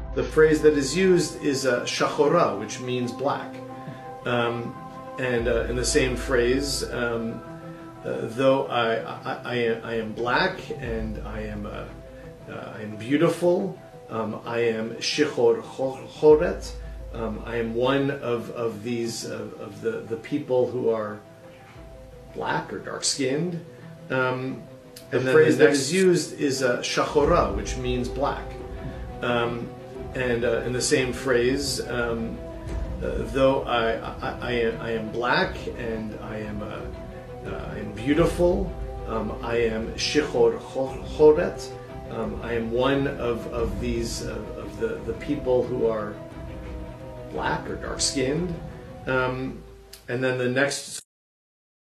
The phrase that is used is shachora, which means black. And in the same phrase, though I am black and I am beautiful, I am shichor choret. I am one of these of the people who are black or dark-skinned. And the phrase that is used is shachora, which means black. And in the same phrase, though I am black and I am beautiful, I am shichor choret. I am one of these of the people who are black or dark-skinned. And then the next